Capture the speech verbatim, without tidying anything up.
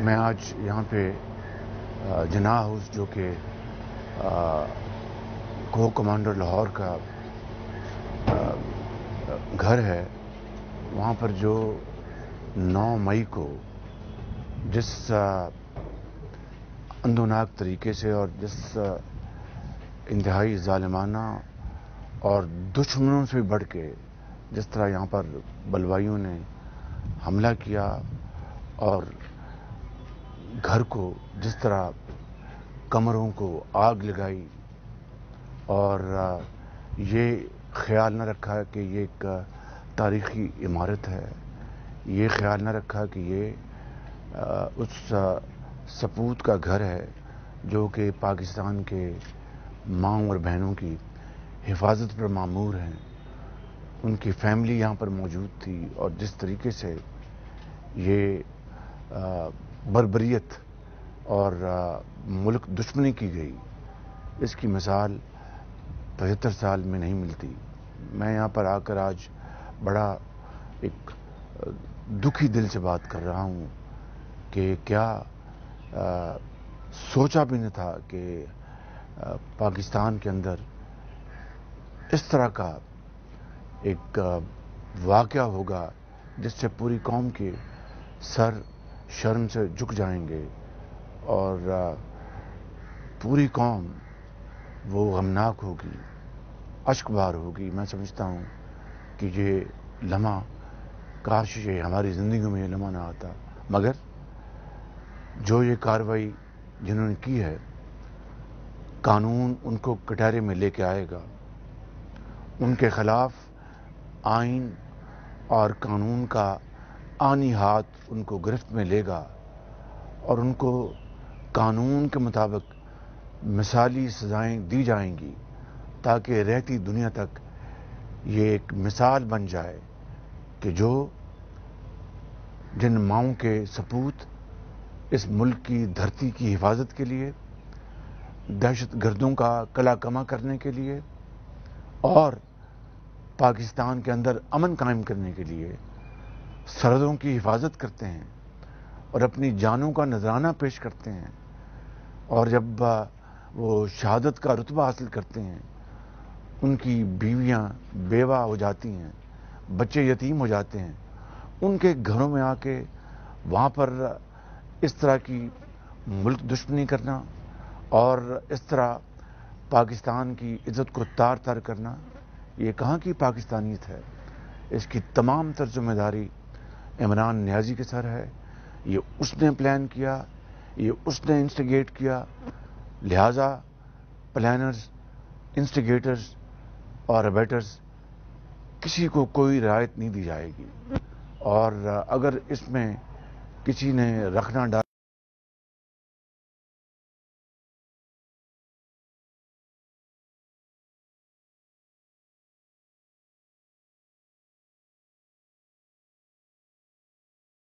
میں آج یہاں پہ جناح ہاؤس جو کہ کو کمانڈر لاہور کا گھر ہے، وہاں پر جو نو مئی کو جس اندھوناک طریقے سے اور جس انتہائی ظالمانہ اور دشمنوں سے بڑھ کے جس طرح یہاں پر بلوائیوں نے حملہ کیا اور گھر کو جس طرح کمروں کو آگ لگائی اور یہ خیال نہ رکھا کہ یہ ایک تاریخی عمارت ہے، یہ خیال نہ رکھا کہ یہ اس سپوت کا گھر ہے جو کہ پاکستان کے ماں اور بہنوں کی حفاظت پر مامور ہیں، ان کی فیملی یہاں پر موجود تھی، اور جس طریقے سے یہ بربریت اور ملک دشمنی کی گئی، اس کی مثال پچہتر سال میں نہیں ملتی۔ میں یہاں پر آ کر آج بڑا ایک دکھی دل سے بات کر رہا ہوں کہ کیا سوچا بھی نہ تھا کہ پاکستان کے اندر اس طرح کا ایک واقعہ ہوگا جس سے پوری قوم کے سر شرم سے جھک جائیں گے اور پوری قوم وہ غمناک ہوگی، اشک بار ہوگی۔ میں سمجھتا ہوں کہ یہ لمحہ کاش یہ ہماری زندگیوں میں یہ لمحہ نہ آتا، مگر جو یہ کارروائی جنہوں نے کی ہے، قانون ان کو کٹہرے میں لے کے آئے گا، ان کے خلاف آئین اور قانون کا آنی ہاتھ ان کو گرفت میں لے گا اور ان کو قانون کے مطابق مثالی سزائیں دی جائیں گی تاکہ رہتی دنیا تک یہ ایک مثال بن جائے کہ جو جن ماؤں کے سپوت اس ملک کی دھرتی کی حفاظت کے لیے، دہشت گردوں کا قلع کما کرنے کے لیے اور پاکستان کے اندر امن قائم کرنے کے لیے سرحدوں کی حفاظت کرتے ہیں اور اپنی جانوں کا نذرانہ پیش کرتے ہیں، اور جب وہ شہادت کا رتبہ حاصل کرتے ہیں، ان کی بیویاں بیوہ ہو جاتی ہیں، بچے یتیم ہو جاتے ہیں، ان کے گھروں میں آ کے وہاں پر اس طرح کی ملک دشمنی کرنا اور اس طرح پاکستان کی عزت کو تار تار کرنا، یہ کہاں کی پاکستانیت ہے؟ اس کی تمام تر ذمہ داری عمران نیازی کے سر ہے۔ یہ اس نے پلان کیا، یہ اس نے انسٹیگیٹ کیا، لہٰذا پلانرز، انسٹیگیٹرز اور ابیٹرز کسی کو کوئی رعایت نہیں دی جائے گی، اور اگر اس میں کسی نے رکھنا ڈالا